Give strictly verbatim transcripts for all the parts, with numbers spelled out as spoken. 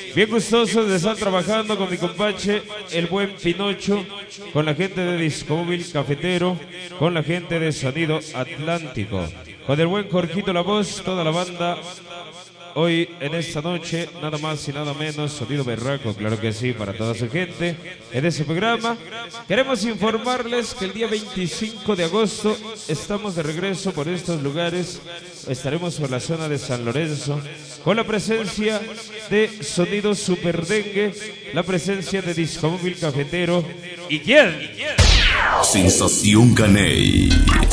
Bien gustosos de estar trabajando con mi compache, el buen Pinocho, con la gente de Discomóvil Cafetero, con la gente de Sonido Atlántico, con el buen Jorgito La Voz, toda la banda. Hoy, en esta noche, nada más y nada menos, Sonido Berraco, claro que sí, para toda su gente. En ese programa, queremos informarles que el día veinticinco de agosto estamos de regreso por estos lugares. Estaremos por la zona de San Lorenzo, con la presencia de Sonido Super Dengue, la presencia de Discomóvil Cafetero. ¿Y quién? Sensación Caney.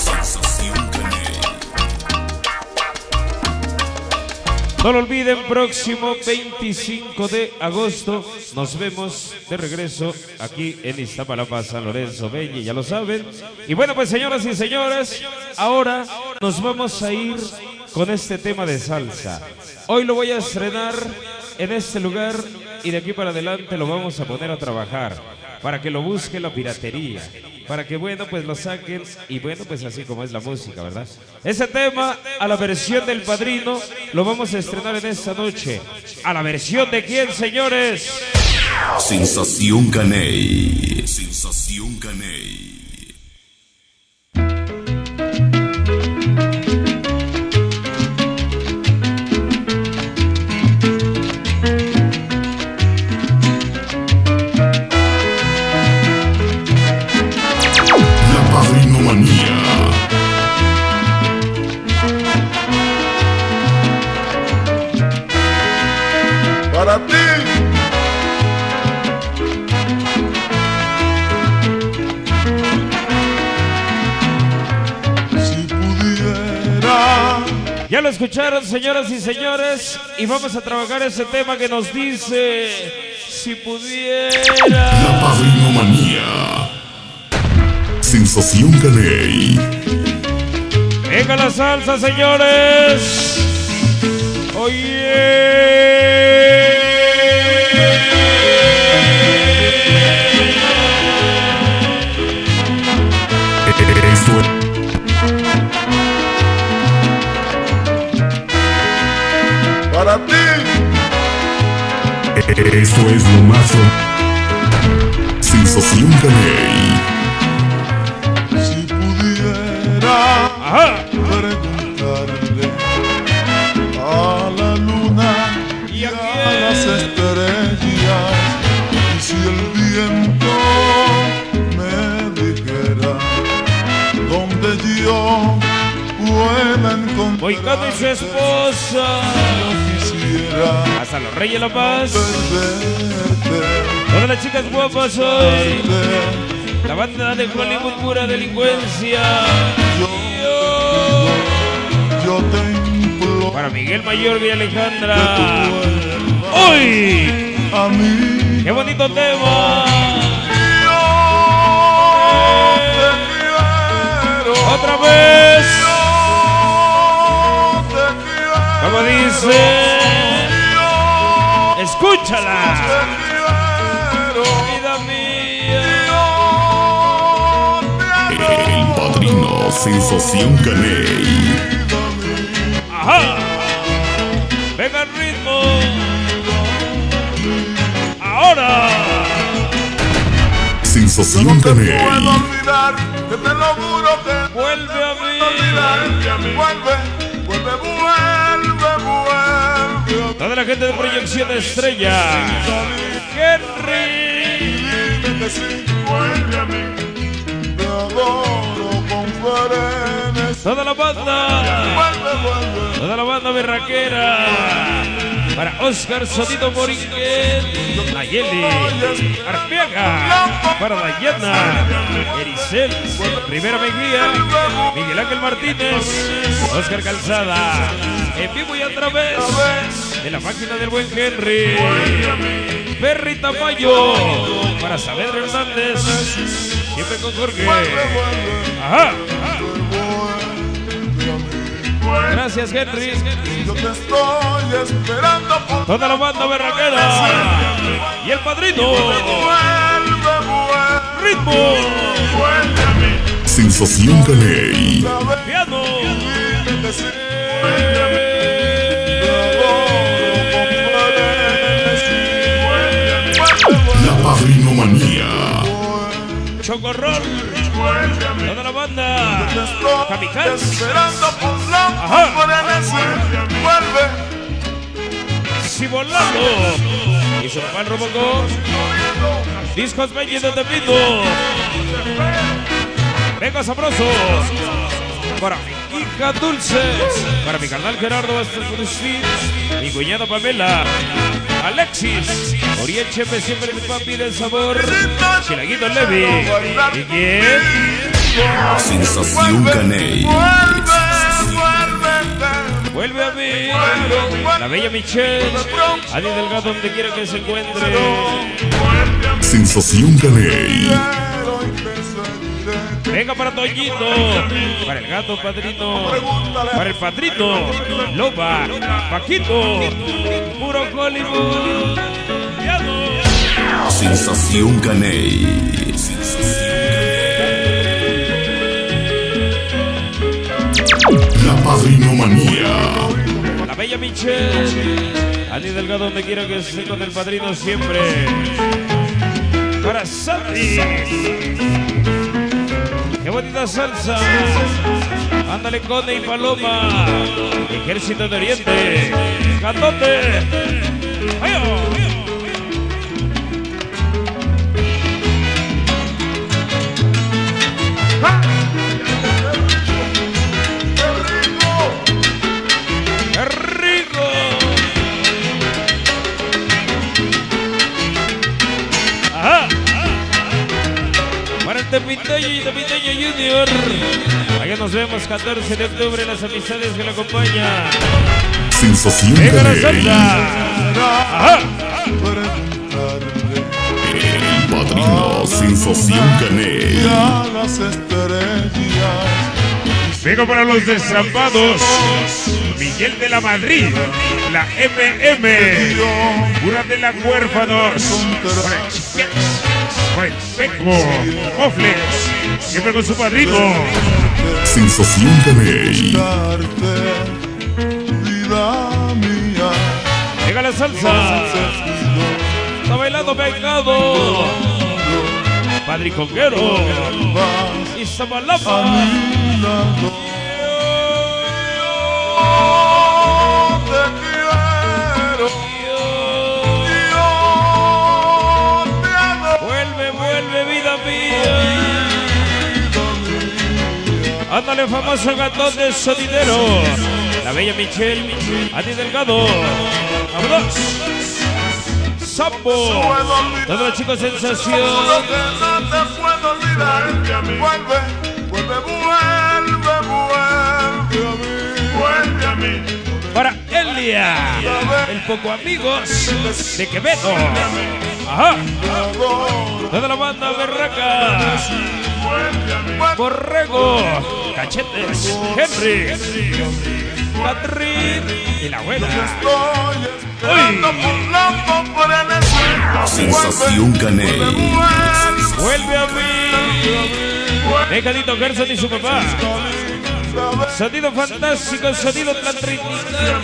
No lo olviden, próximo veinticinco de agosto nos vemos de regreso aquí en Iztapalapa, San Lorenzo, Bella, ya lo saben. Y bueno, pues señoras y señores, ahora nos vamos a ir con este tema de salsa. Hoy lo voy a estrenar en este lugar y de aquí para adelante lo vamos a poner a trabajar para que lo busque la piratería, para que bueno pues lo saquen y bueno pues así como es la música, ¿verdad? Ese tema a la versión del Padrino lo vamos a estrenar en esta noche. ¿A la versión de quién, señores? Sensación Caney. Sensación Caney. Para ti. Si pudiera. Ya lo escucharon, señoras y señores, y vamos a trabajar ese tema que nos dice: si pudiera. La Padrinomanía. Sensación Caney. Venga la salsa, señores. Oye. Esto es... Para ti. Esto es lo más. Sensación Caney. Si pudiera. Ajá. Preguntarle a la luna y a, a las estrellas, y si el viento me dijera dónde yo pueda encontrar. Boicano y su esposa. Yo quisiera hasta los Reyes La Paz. perderte, Todas las chicas guapas hoy. perderte. La banda de Hollywood, pura delincuencia. Yo, yo te imploro. Para Miguel Mayor y Alejandra. Que ¡Uy! a mí. ¡Qué bonito tema! Yo te quiero. ¡Otra vez! Yo te quiero. Como dice. Yo ¡Escúchala! te quiero. ¡Vida mía! Yo te El Padrino. Sensación Caney. ¡Ajá! ¡Venga el ritmo! ¡Ahora! Sensación puedo Caney. olvidar, que te lo juro que ¡Vuelve a mí! olvidarte, vuelve, vuelve, vuelve, vuelve. Toda la gente de Proyección Estrella. Henry. Dime que sí, vuelve a mí. Te adoro con frenes. Toda la banda. Vuelve, vuelve. Toda la banda berraquera. Para Oscar Sonido Moringuel, Nayeli, Arpiaga, para Dayana, Ericel, Rivera Mejía, Miguel Ángel Martínez, Oscar Calzada, en vivo y a través de la máquina del buen Henry, Perry Tamayo, para Saavedra Hernández, siempre con Jorge. Ajá. Gracias, Henry. Yo te estoy esperando por Toda la banda berraquera y el Padrino. vuelve, vuelve. Ritmo. Vuelve a mí. Sensación Caney. Piano. Dime que sí, vuelve a mí. Te adoro con frenes. Chocorrol, vuelve a mí. toda la banda, Te estoy Kamikaze, esperando por la Ajá. vuelve, vuelve. Si volando, y su papá el Robocop, discos Benji de Tepito, venga sabroso, para mi hija Dulce, para mi carnal Gerardo Bastos, mi cuñada Pamela, Alexis, Oriel Chepe, siempre mi papi del sabor, Chilaguito Levi, ¿y quién? Sensación Caney. Vuelve a mí, la bella Michelle, Adi Delgado donde quiera que se encuentre. Sensación Caney. Venga para Toñito, para el gato padrino, para el padrino, Loba, Paquito, puro Hollywood. Sensación Caney. La Padrinomanía. La bella Michelle, Adi Delgado donde quiera que esté con el padrino siempre. Para Sandy, qué bonita salsa. Ándale Cone y Paloma, Ejército de Oriente, Candote. ¡Ay, oh! ¡Qué rico! ¡Ajá! Para el Tepiteño y Tepiteño Junior. Allá nos vemos catorce de octubre, las amistades que lo acompañan. Sensación ¡Venga la Caney. salsa! ¡Ajá! El Padrino Sensación Caney. A las estrellas. Vengo para los destrampados. Miguel de la Madrid, la M M, una de la Huérfanos, para el Peco, Oflex, siempre con su padrino. Sensación Caney. Darte, vida mía. Llega la salsa, está bailando pecado, Padre Conguero, y Zabalapa. Te quiero, yo te amo. Vuelve, vuelve, vida mía. Ándale, famoso gatón de sonidero. La bella Michelle, Adi Delgado. ¡Vámonos! Sapo. Todos los chicos sensación. Lo que no te puedo olvidar. Vuelve, vuelve, vuelve, vuelve a mí. Vuelve a mí. Para Elia, el poco amigos de Quevedo. Ajá. Toda la banda berraca. Borrego, Cachetes, Henry, Catrín y la abuela. Sensación Caney. Vuelve a mí. Mecadito Gerson y su papá. Sonido fantástico, sonido Tlantrinital.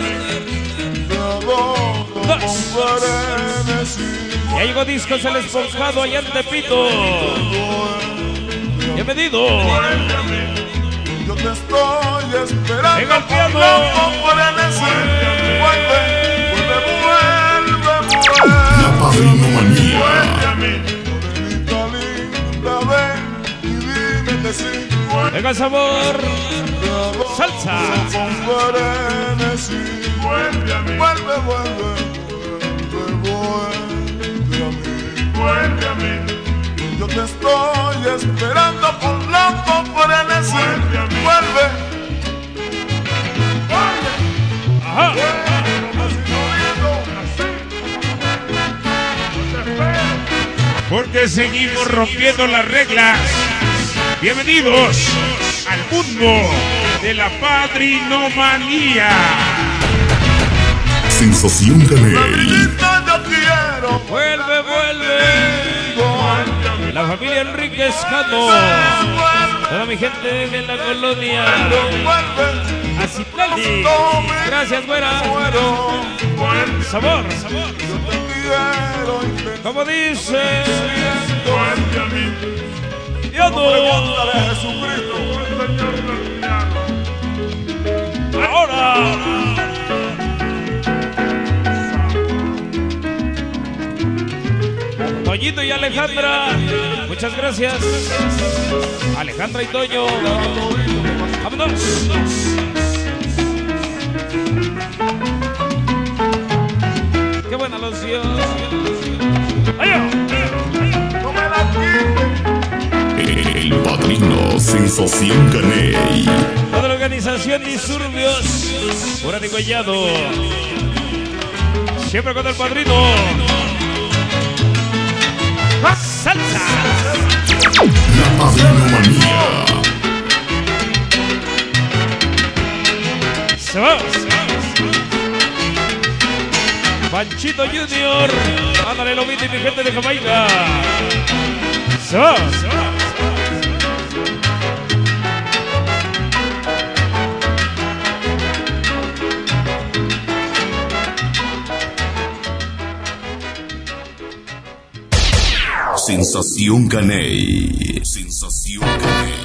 Dos. Ya llegó Discos el Esponjado allá en Tepito. Bienvenido. Yo te estoy esperando. Venga el piano. Vuelve, vuelve, vuelve, vuelve. La Padrinomanía. Morenita linda, ven y dime que sí. Venga el sabor. Salsa. Vuelve a mí. Vuelve, vuelve, vuelve, vuelve a mí. Vuelve a mí. Yo te estoy esperando por loco por el ese. Vuelve. Vuelve. Ajá. Porque seguimos rompiendo las reglas. Bienvenidos al mundo de la padrinomanía. Sensación Caney. Mamita, yo quiero. Vuelve, vuelve. La familia Enríquez Cano. Toda mi gente de la colonia. Vuelve. Acitlali. Gracias, güera. Sabor, sabor. Yo te quiero. Como dice. Vuelve a mí. Alejandro. Pregúntale a Jesucristo. Ahora. Toñito y Alejandra, muchas gracias. Alejandra y Toño. Vámonos. Qué buena loción. No me la quiten. El padrino Sensación Caney. Toda la organización Disturbios. Morán y Collado. Siempre con el padrino. Salsa. La Padrinomanía. Se va. Panchito Junior. Ándale, Lobito y mi gente de Jamaica. Se va. Sensación Caney. Sensación Caney.